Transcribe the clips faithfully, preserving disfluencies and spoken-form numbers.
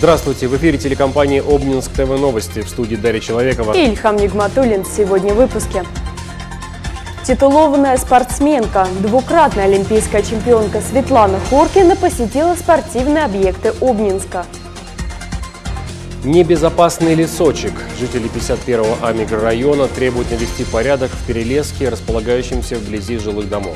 Здравствуйте! В эфире телекомпании «Обнинск ТВ Новости», в студии Дарья Человекова и Ильхам Нигматуллин. Сегодня в выпуске. Титулованная спортсменка, двукратная олимпийская чемпионка Светлана Хоркина посетила спортивные объекты Обнинска. Небезопасный лесочек. Жители пятьдесят первого А микрорайона требуют навести порядок в перелеске, располагающемся вблизи жилых домов.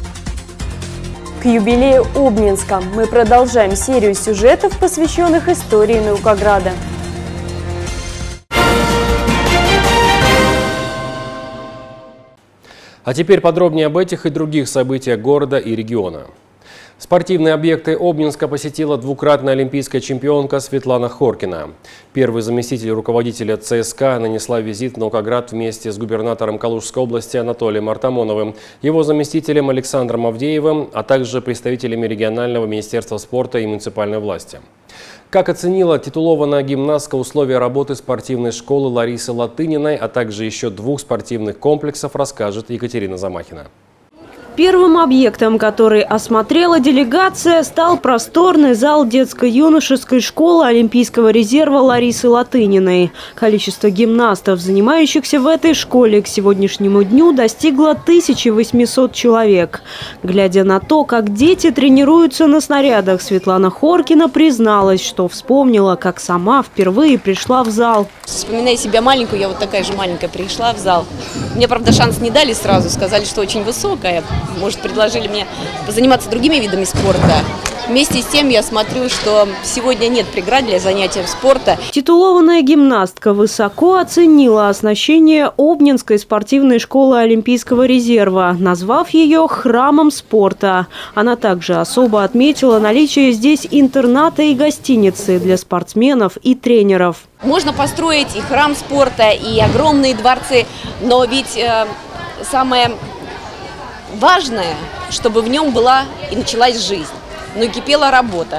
К юбилею Обнинска мы продолжаем серию сюжетов, посвященных истории Наукограда. А теперь подробнее об этих и других событиях города и региона. Спортивные объекты Обнинска посетила двукратная олимпийская чемпионка Светлана Хоркина. Первый заместитель руководителя ЦСКА нанесла визит в Наукоград вместе с губернатором Калужской области Анатолием Артамоновым, его заместителем Александром Авдеевым, а также представителями регионального министерства спорта и муниципальной власти. Как оценила титулованная гимнастка условия работы спортивной школы Ларисы Латыниной, а также еще двух спортивных комплексов, расскажет Екатерина Замахина. Первым объектом, который осмотрела делегация, стал просторный зал детско-юношеской школы Олимпийского резерва Ларисы Латыниной. Количество гимнастов, занимающихся в этой школе, к сегодняшнему дню достигло тысячи восьмисот человек. Глядя на то, как дети тренируются на снарядах, Светлана Хоркина призналась, что вспомнила, как сама впервые пришла в зал. Вспоминая себя маленькую, я вот такая же маленькая пришла в зал. Мне, правда, шанс не дали сразу, сказали, что очень высокая. Может, предложили мне позаниматься другими видами спорта. Вместе с тем я смотрю, что сегодня нет преград для занятия спорта. Титулованная гимнастка высоко оценила оснащение Обнинской спортивной школы Олимпийского резерва, назвав ее храмом спорта. Она также особо отметила наличие здесь интерната и гостиницы для спортсменов и тренеров. Можно построить и храм спорта, и огромные дворцы, но ведь э, самое важное, чтобы в нем была и началась жизнь. Ну и кипела работа.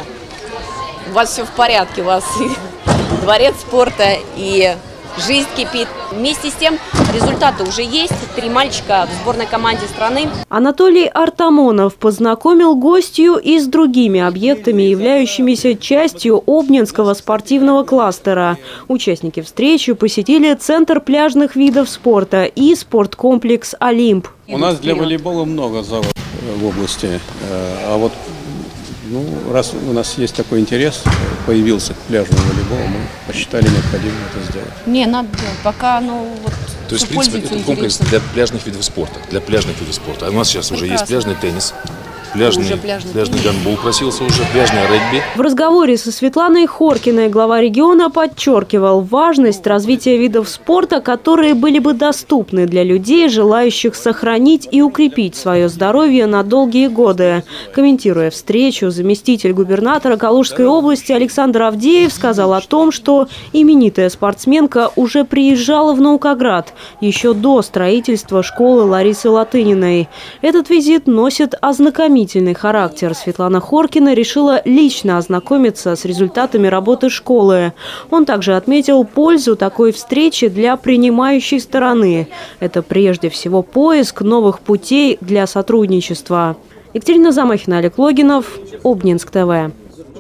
У вас все в порядке, у вас и дворец спорта, и жизнь кипит. Вместе с тем результаты уже есть. Три мальчика в сборной команде страны. Анатолий Артамонов познакомил гостью и с другими объектами, являющимися частью Обнинского спортивного кластера. Участники встречи посетили Центр пляжных видов спорта и спорткомплекс «Олимп». У нас для волейбола много залов в области, а вот ну, раз у нас есть такой интерес, появился к пляжному волейболу, мы посчитали необходимым это сделать. Не, надо делать, пока, ну, вот. То есть, в принципе, это комплекс для пляжных видов спорта, для пляжных видов спорта. А у нас сейчас Прекрасно. Уже есть пляжный теннис. Пляжный, пляжный, пляжный гандбол просился уже, пляжный регби. В разговоре со Светланой Хоркиной глава региона подчеркивал важность развития видов спорта, которые были бы доступны для людей, желающих сохранить и укрепить свое здоровье на долгие годы. Комментируя встречу, заместитель губернатора Калужской области Александр Авдеев сказал о том, что именитая спортсменка уже приезжала в Наукоград еще до строительства школы Ларисы Латыниной. Этот визит носит ознакомительный характер. Светлана Хоркина решила лично ознакомиться с результатами работы школы. Он также отметил пользу такой встречи для принимающей стороны. Это прежде всего поиск новых путей для сотрудничества. Екатерина Замахина, Олег Логинов, Обнинск ТВ.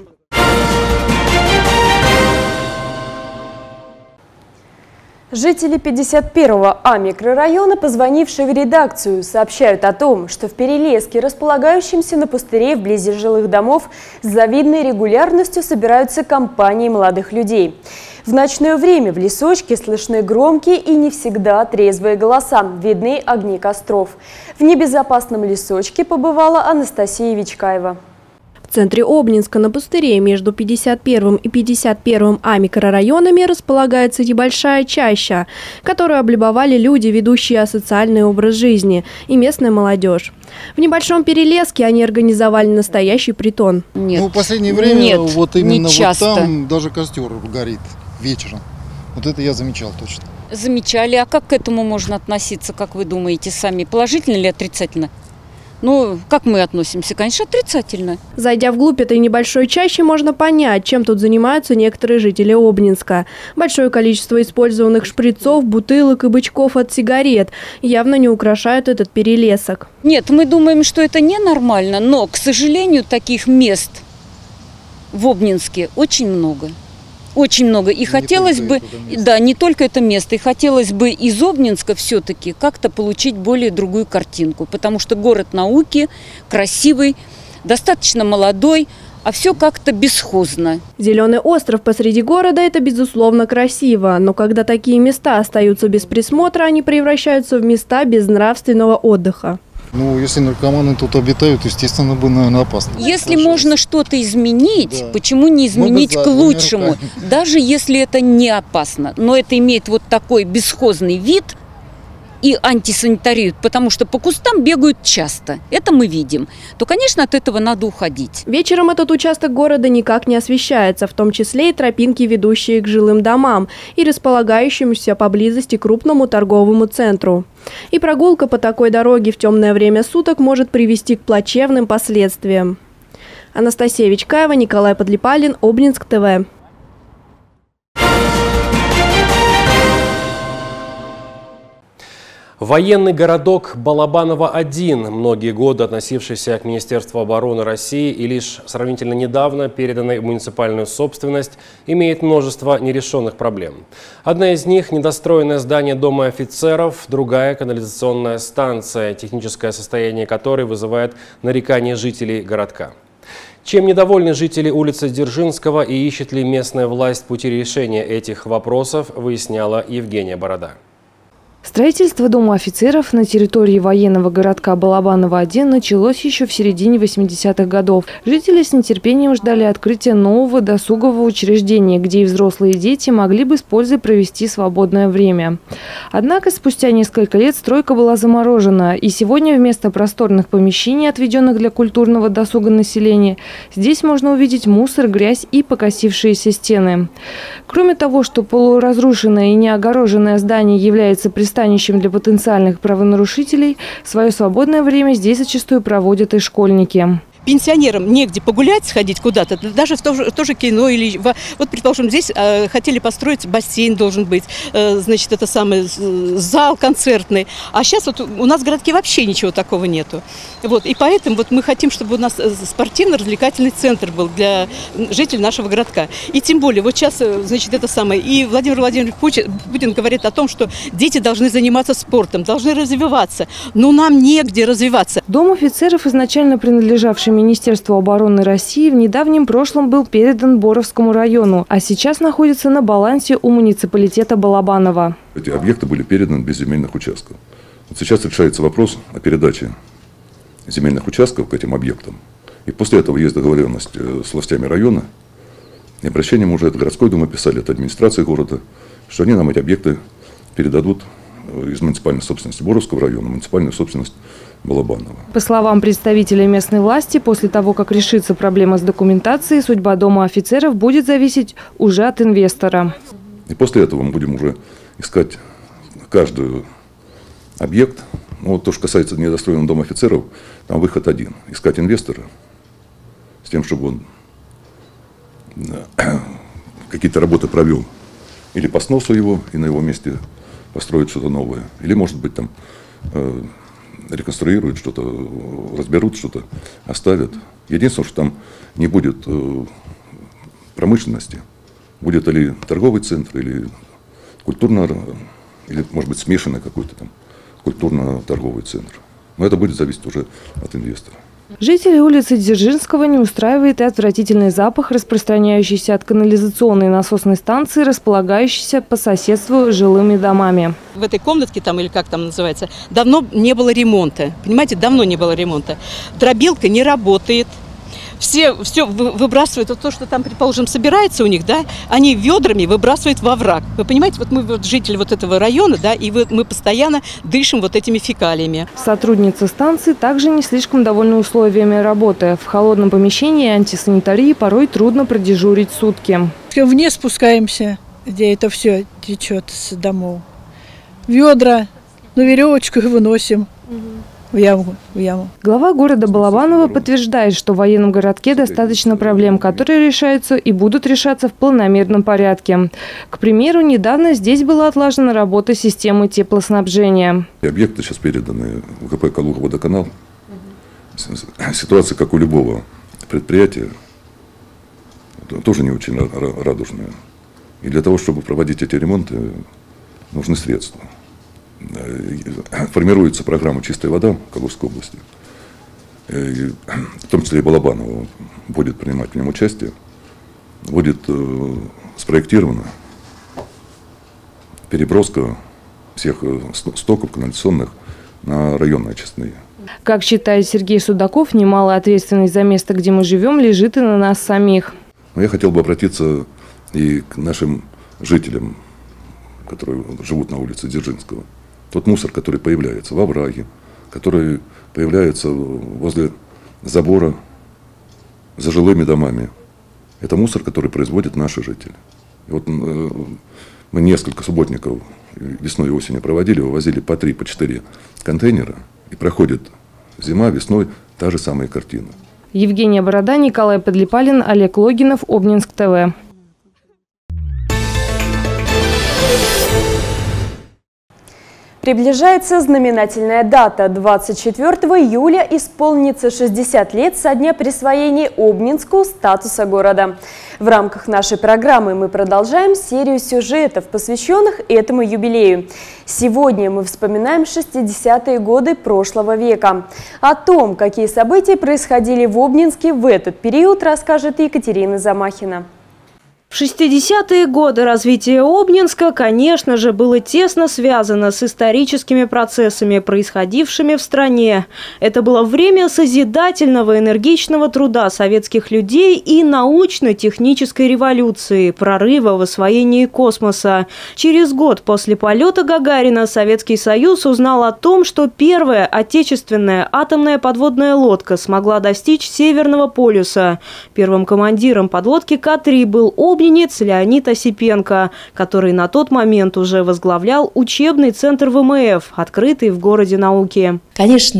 Жители пятьдесят первого А микрорайона, позвонившие в редакцию, сообщают о том, что в перелеске, располагающемся на пустыре вблизи жилых домов, с завидной регулярностью собираются компании молодых людей. В ночное время в лесочке слышны громкие и не всегда трезвые голоса, видны огни костров. В небезопасном лесочке побывала Анастасия Вичкаева. В центре Обнинска на пустыре между пятьдесят первым и пятьдесят первым А микрорайонами располагается небольшая чаща, которую облюбовали люди, ведущие асоциальный образ жизни, и местная молодежь. В небольшом перелеске они организовали настоящий притон. Нет, ну, в последнее время нет, вот именно вот там даже костер горит вечером. Вот это я замечал точно. Замечали. А как к этому можно относиться, как вы думаете сами? Положительно или отрицательно? Ну, как мы относимся? Конечно, отрицательно. Зайдя вглубь этой небольшой чащи, можно понять, чем тут занимаются некоторые жители Обнинска. Большое количество использованных шприцов, бутылок и бычков от сигарет явно не украшают этот перелесок. Нет, мы думаем, что это ненормально, но, к сожалению, таких мест в Обнинске очень много. Очень много. И не хотелось бы, да, не только это место, и хотелось бы из Обнинска все-таки как-то получить более другую картинку, потому что город науки, красивый, достаточно молодой, а все как-то бесхозно. Зеленый остров посреди города – это, безусловно, красиво. Но когда такие места остаются без присмотра, они превращаются в места безнравственного отдыха. Ну, если наркоманы тут обитают, естественно, будет, наверное, опасно. Если можно что-то изменить, да. Почему не изменить к лучшему? Даже если это не опасно. Но это имеет вот такой бесхозный вид и антисанитарию, потому что по кустам бегают часто. Это мы видим. То, конечно, от этого надо уходить. Вечером этот участок города никак не освещается, в том числе и тропинки, ведущие к жилым домам и располагающемуся поблизости крупному торговому центру. И прогулка по такой дороге в темное время суток может привести к плачевным последствиям. Анастасия Вичкаева, Николай Подлипалин, Обнинск ТВ. Военный городок Балабаново один, многие годы относившийся к Министерству обороны России и лишь сравнительно недавно переданный в муниципальную собственность, имеет множество нерешенных проблем. Одна из них – недостроенное здание Дома офицеров, другая – канализационная станция, техническое состояние которой вызывает нарекания жителей городка. Чем недовольны жители улицы Дзержинского и ищет ли местная власть пути решения этих вопросов, выясняла Евгения Борода. Строительство Дома офицеров на территории военного городка Балабаново один началось еще в середине восьмидесятых годов. Жители с нетерпением ждали открытия нового досугового учреждения, где и взрослые и дети могли бы с пользой провести свободное время. Однако спустя несколько лет стройка была заморожена, и сегодня вместо просторных помещений, отведенных для культурного досуга населения, здесь можно увидеть мусор, грязь и покосившиеся стены. Кроме того, что полуразрушенное и неогороженное здание является пристанищем для потенциальных правонарушителей, свое свободное время здесь зачастую проводят и школьники. Пенсионерам негде погулять, сходить куда-то, даже в то же, в то же кино. Или в, вот, предположим, здесь э, хотели построить бассейн, должен быть, э, значит, это самый зал концертный. А сейчас вот у нас в городке вообще ничего такого нету. Вот, и поэтому вот мы хотим, чтобы у нас спортивно-развлекательный центр был для жителей нашего городка. И тем более, вот сейчас, значит, это самое, и Владимир Владимирович Путин говорит о том, что дети должны заниматься спортом, должны развиваться. Но нам негде развиваться. Дом офицеров, изначально принадлежавший Министерству обороны России, в недавнем прошлом был передан Боровскому району, а сейчас находится на балансе у муниципалитета Балабаново. Эти объекты были переданы без земельных участков. Вот сейчас решается вопрос о передаче земельных участков к этим объектам. И после этого есть договоренность с властями района. И обращением уже от городской думы писали, от администрации города, что они нам эти объекты передадут из муниципальной собственности Боровского района, муниципальную собственность Балабаново. По словам представителей местной власти, после того, как решится проблема с документацией, судьба Дома офицеров будет зависеть уже от инвестора. И после этого мы будем уже искать каждый объект. Ну, вот то, что касается недостроенного Дома офицеров, там выход один. Искать инвестора с тем, чтобы он какие-то работы провел или по сносу его, и на его месте построить что-то новое. Или, может быть, там э, реконструируют что-то, разберут что-то, оставят. Единственное, что там не будет э, промышленности. Будет или торговый центр, или культурно, или, может быть, смешанный какой-то там культурно-торговый центр. Но это будет зависеть уже от инвестора. Жителей улицы Дзержинского не устраивает и отвратительный запах, распространяющийся от канализационной насосной станции, располагающейся по соседству с жилыми домами. В этой комнатке, там, или как там называется, давно не было ремонта. Понимаете, давно не было ремонта. Дробилка не работает. Все, все выбрасывают, вот то, что там, предположим, собирается у них, да, они ведрами выбрасывают во враг. Вы понимаете, вот мы вот жители вот этого района, да, и мы постоянно дышим вот этими фекалиями. Сотрудница станции также не слишком довольна условиями работы. В холодном помещении антисанитарии порой трудно продежурить сутки. Вниз спускаемся, где это все течет с домов. Ведра, на веревочку и выносим. В яму, в яму. Глава города Балабаново подтверждает, что в военном городке достаточно проблем, которые решаются и будут решаться в планомерном порядке. К примеру, недавно здесь была отлажена работа системы теплоснабжения. Объекты сейчас переданы в ГП «Калуга-Водоканал». Ситуация, как у любого предприятия, тоже не очень радужная. И для того, чтобы проводить эти ремонты, нужны средства. Формируется программа «Чистая вода» в Калужской области. И, в том числе и Балабанова будет принимать в нем участие. Будет э, спроектирована переброска всех стоков канализационных на районные очистные. Как считает Сергей Судаков, немалая ответственность за место, где мы живем, лежит и на нас самих. Но я хотел бы обратиться и к нашим жителям, которые живут на улице Дзержинского. Тот мусор, который появляется во овраге, который появляется возле забора за жилыми домами, это мусор, который производят наши жители. И вот э, мы несколько субботников весной и осенью проводили, вывозили по три, по четыре контейнера, и проходит зима, весной та же самая картина. Евгения Борода, Николай Подлипалин, Олег Логинов, Обнинск ТВ. Приближается знаменательная дата. двадцать четвёртого июля исполнится шестьдесят лет со дня присвоения Обнинску статуса города. В рамках нашей программы мы продолжаем серию сюжетов, посвященных этому юбилею. Сегодня мы вспоминаем шестидесятые годы прошлого века. О том, какие события происходили в Обнинске в этот период, расскажет Екатерина Замахина. В шестидесятые годы развитие Обнинска, конечно же, было тесно связано с историческими процессами, происходившими в стране. Это было время созидательного, энергичного труда советских людей и научно-технической революции, прорыва в освоении космоса. Через год после полета Гагарина Советский Союз узнал о том, что первая отечественная атомная подводная лодка смогла достичь Северного полюса. Первым командиром подлодки Ка три был Обнинск. Обнинец Леонид Осипенко, который на тот момент уже возглавлял учебный центр вэ эм эф, открытый в городе науки. Конечно,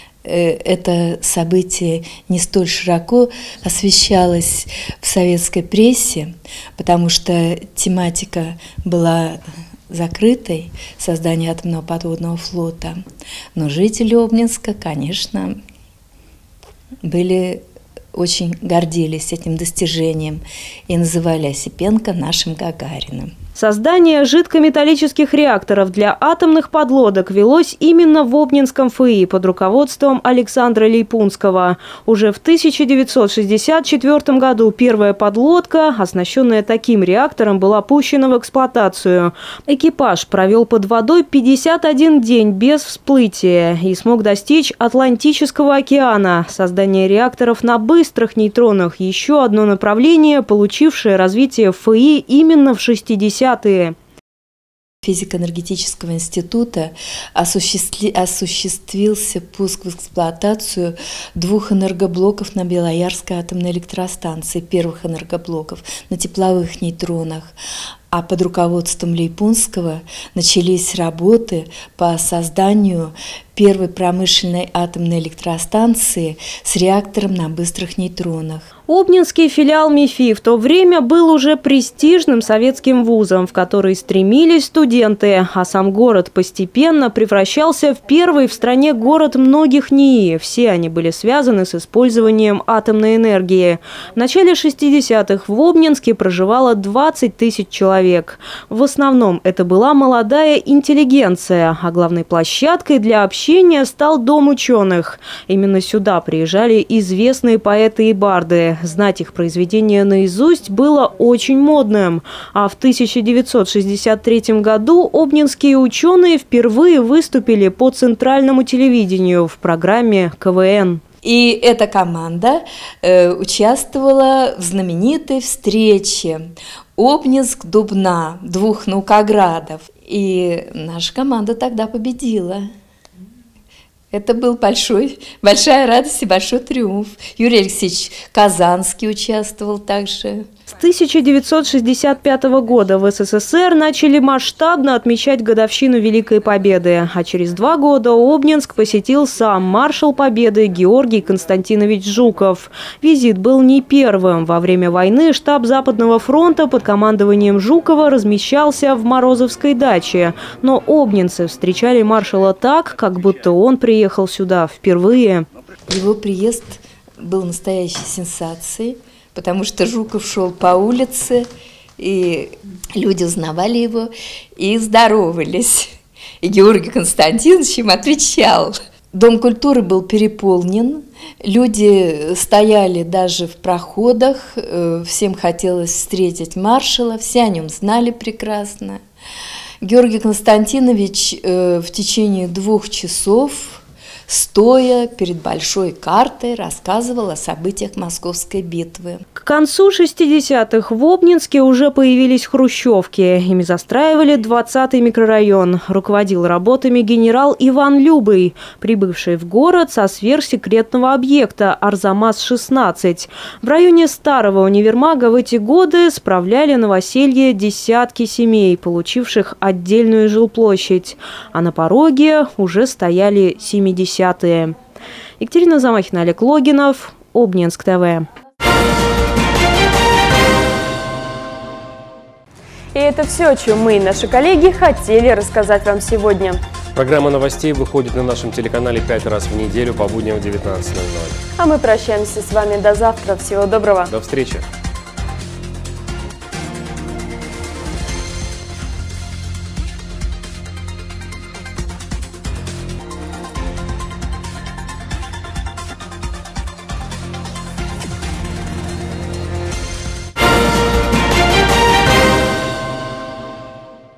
это событие не столь широко освещалось в советской прессе, потому что тематика была закрытой, создание атомного подводного флота. Но жители Обнинска, конечно, были... очень гордились этим достижением и называли Осипенко нашим Гагариным. Создание жидкометаллических реакторов для атомных подлодок велось именно в Обнинском эф и под руководством Александра Лейпунского. Уже в тысяча девятьсот шестьдесят четвёртом году первая подлодка, оснащенная таким реактором, была пущена в эксплуатацию. Экипаж провел под водой пятьдесят один день без всплытия и смог достичь Атлантического океана. Создание реакторов на быстрых нейтронах – еще одно направление, получившее развитие эф и именно в шестидесятые. Физико-энергетического института осуществи... осуществился пуск в эксплуатацию двух энергоблоков на Белоярской атомной электростанции, первых энергоблоков на тепловых нейтронах. А под руководством Лейпунского начались работы по созданию первой промышленной атомной электростанции с реактором на быстрых нейтронах. Обнинский филиал МИФИ в то время был уже престижным советским вузом, в который стремились студенты, а сам город постепенно превращался в первый в стране город многих НИИ. Все они были связаны с использованием атомной энергии. В начале шестидесятых в Обнинске проживало двадцать тысяч человек. В основном это была молодая интеллигенция, а главной площадкой для общения стал Дом ученых. Именно сюда приезжали известные поэты и барды. Знать их произведения наизусть было очень модным. А в тысяча девятьсот шестьдесят третьем году обнинские ученые впервые выступили по центральному телевидению в программе ка вэ эн. И эта команда э, участвовала в знаменитой встрече Обнинск-Дубна, двух наукоградов. И наша команда тогда победила. Это был большой, большая радость и большой триумф. Юрий Алексеевич Казанский участвовал также. С тысяча девятьсот шестьдесят пятого года в эс эс эс эр начали масштабно отмечать годовщину Великой Победы, а через два года Обнинск посетил сам маршал Победы Георгий Константинович Жуков. Визит был не первым. Во время войны штаб Западного фронта под командованием Жукова размещался в Морозовской даче, но обнинцы встречали маршала так, как будто он приехал сюда впервые. Его приезд был настоящей сенсацией, потому что Жуков шел по улице, и люди узнавали его и здоровались. И Георгий Константинович им отвечал. Дом культуры был переполнен, люди стояли даже в проходах, всем хотелось встретить маршала, все о нем знали прекрасно. Георгий Константинович в течение двух часов, стоя перед большой картой, рассказывал о событиях Московской битвы. К концу шестидесятых в Обнинске уже появились хрущевки. Ими застраивали двадцатый микрорайон. Руководил работами генерал Иван Любый, прибывший в город со сверхсекретного объекта Арзамас шестнадцать. В районе старого универмага в эти годы справляли новоселье десятки семей, получивших отдельную жилплощадь. А на пороге уже стояли семидесятые. Екатерина Замахина, Олег Логинов, Обнинск ТВ. И это все, о чем мы и наши коллеги хотели рассказать вам сегодня. Программа новостей выходит на нашем телеканале пять раз в неделю по будням в девятнадцать ноль ноль. А мы прощаемся с вами до завтра. Всего доброго. До встречи.